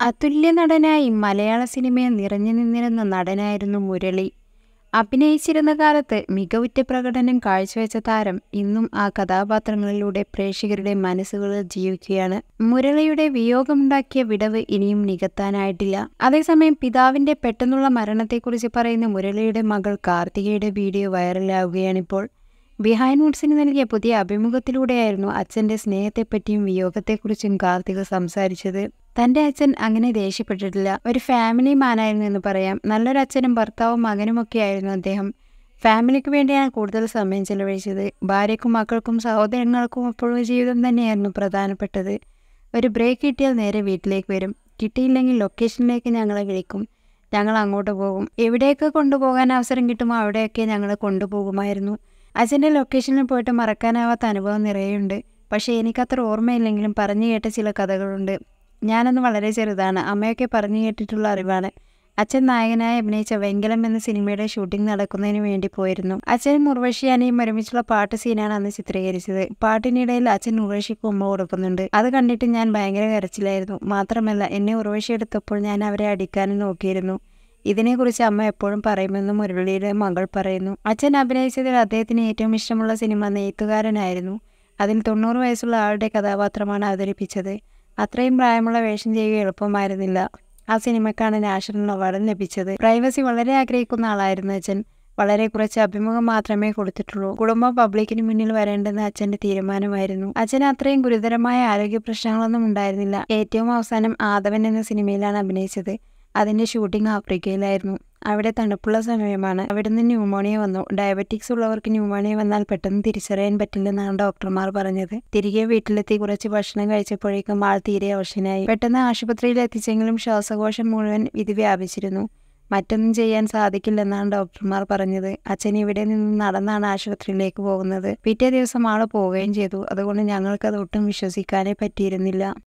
അതുല്യ നടനായി മലയാള സിനിമയിൽ നിറഞ്ഞു നിന്നിരുന്ന നടനായിരുന്നു മുരളി. അഭിനയിച്ചിരുന്ന കാലത്ത് മികവുറ്റ പ്രകടനം കാഴ്ചവെച്ച താരം ഇന്നും ആ കഥാപാത്രങ്ങളിലൂടെ പ്രേക്ഷകരുടെ മനസ്സുകളിൽ ജീവിക്കുകയാണ്. മുരളിയുടെ വിയോഗമുണ്ടാക്കിയ വിടവ് ഇനിയും നികത്താനായിട്ടില്ല. അതേസമയം പിതാവിന്റെ പെട്ടെന്നുള്ള മരണത്തെക്കുറിച്ച് പറയുന്ന മുരളിയുടെ മകൾ കാർത്തികയുടെ വീഡിയോ വൈറലാവുകയാണിപ്പോൾ. ബിഹൈൻഡ് വുഡ്സിന് നൽകിയ പുതിയ അഭിമുഖത്തിലൂടെയായിരുന്നു അച്ഛന്റെ സ്നേഹത്തെപ്പറ്റിയും വിയോഗത്തെക്കുറിച്ചും കാർത്തിക സംസാരിച്ചത്. തന്റെ അച്ഛൻ അങ്ങനെ ദേഷ്യപ്പെട്ടിട്ടില്ല, ഒരു ഫാമിലി മാനായിരുന്നു എന്ന് പറയാം. നല്ലൊരു അച്ഛനും ഭർത്താവും മകനുമൊക്കെയായിരുന്നു അദ്ദേഹം. ഫാമിലിക്ക് വേണ്ടിയാണ് കൂടുതൽ സമയം ചെലവഴിച്ചത്. ഭാര്യയ്ക്കും മക്കൾക്കും സഹോദരങ്ങൾക്കും ഒപ്പമുള്ള ജീവിതം തന്നെയായിരുന്നു പ്രധാനപ്പെട്ടത്. ഒരു ബ്രേക്ക് കിട്ടിയാൽ നേരെ വീട്ടിലേക്ക് വരും, കിട്ടിയില്ലെങ്കിൽ ലൊക്കേഷനിലേക്ക് ഞങ്ങളെ വിളിക്കും, ഞങ്ങൾ അങ്ങോട്ട് പോകും. എവിടെയൊക്കെ കൊണ്ടുപോകാൻ അവസരം കിട്ടുമോ അവിടെയൊക്കെ ഞങ്ങൾ കൊണ്ടുപോകുമായിരുന്നു. അച്ഛൻ്റെ ലൊക്കേഷനിൽ പോയിട്ട് മറക്കാനാവാത്ത അനുഭവം നിറയെയുണ്ട്. പക്ഷേ എനിക്കത്ര ഓർമ്മയില്ലെങ്കിലും പറഞ്ഞു കേട്ട ചില കഥകളുണ്ട്. ഞാനന്ന് വളരെ ചെറുതാണ്, അമ്മയൊക്കെ പറഞ്ഞു കേട്ടിട്ടുള്ള അറിവാണ്. അച്ഛൻ നായകനായി അഭിനയിച്ച വെങ്കലം എന്ന സിനിമയുടെ ഷൂട്ടിംഗ് നടക്കുന്നതിന് വേണ്ടി പോയിരുന്നു. അച്ഛനും ഉർവശിയാനയും ഒരുമിച്ചുള്ള പാട്ട് സീനാണ് അന്ന് ചിത്രീകരിച്ചത്. പാട്ടിനിടയിൽ അച്ഛൻ ഉർവശിക്ക് ഉമ്മ കൊടുക്കുന്നുണ്ട്. അത് കണ്ടിട്ട് ഞാൻ ഭയങ്കര കരച്ചിലായിരുന്നു. മാത്രമല്ല, എന്നെ ഉർവശി എടുത്തപ്പോൾ ഞാൻ അവരെ അടിക്കാനും നോക്കിയിരുന്നു. ഇതിനെക്കുറിച്ച് അമ്മ എപ്പോഴും പറയുമെന്ന് മുരളിയുടെ മകൾ പറയുന്നു. അച്ഛൻ അഭിനയിച്ചതിൽ അദ്ദേഹത്തിന് ഏറ്റവും ഇഷ്ടമുള്ള സിനിമ നെയ്ത്തുകാരനായിരുന്നു. അതിൽ 90 വയസ്സുള്ള ആളുടെ കഥാപാത്രമാണ് അവതരിപ്പിച്ചത്. അത്രയും പ്രായമുള്ള വേഷം ചെയ്യുക എളുപ്പമായിരുന്നില്ല. ആ സിനിമയ്ക്കാണ് നാഷണൽ അവാർഡും ലഭിച്ചത്. പ്രൈവസി വളരെ ആഗ്രഹിക്കുന്ന ആളായിരുന്നു അച്ഛൻ. വളരെ കുറച്ച് അഭിമുഖം മാത്രമേ കൊടുത്തിട്ടുള്ളൂ. കുടുംബം പബ്ലിക്കിന് മുന്നിൽ വരേണ്ടെന്ന് അച്ഛന്റെ തീരുമാനമായിരുന്നു. അച്ഛന് അത്രയും ഗുരുതരമായ ആരോഗ്യ പ്രശ്നങ്ങളൊന്നും ഉണ്ടായിരുന്നില്ല. ഏറ്റവും അവസാനം ആദവൻ എന്ന സിനിമയിലാണ് അഭിനയിച്ചത്. അതിന്റെ ഷൂട്ടിംഗ് ആഫ്രിക്കയിലായിരുന്നു. അവിടെ തണുപ്പുള്ള സമയമാണ്. അവിടുന്ന് ന്യൂമോണിയ വന്നു. ഡയബറ്റിക്സ് ഉള്ളവർക്ക് ന്യൂമോണിയ വന്നാൽ പെട്ടെന്ന് തിരിച്ചറിയാൻ പറ്റില്ലെന്നാണ് ഡോക്ടർമാർ പറഞ്ഞത്. തിരികെ വീട്ടിലെത്തി കുറച്ച് ഭക്ഷണം കഴിച്ചപ്പോഴേക്കും ആൾ തീരെ അവശനായി. പെട്ടെന്ന് ആശുപത്രിയിൽ എത്തിച്ചെങ്കിലും ശ്വാസകോശം മുഴുവൻ ഇത് വ്യാപിച്ചിരുന്നു. മറ്റൊന്നും ചെയ്യാൻ സാധിക്കില്ലെന്നാണ് ഡോക്ടർമാർ പറഞ്ഞത്. അച്ഛൻ ഇവിടെ നിന്ന് നടന്നാണ് ആശുപത്രിയിലേക്ക് പോകുന്നത്. പിറ്റേ ദിവസം ആൾ പോവുകയും ചെയ്തു. അതുകൊണ്ട് ഞങ്ങൾക്കത് ഒട്ടും വിശ്വസിക്കാനേ പറ്റിയിരുന്നില്ല.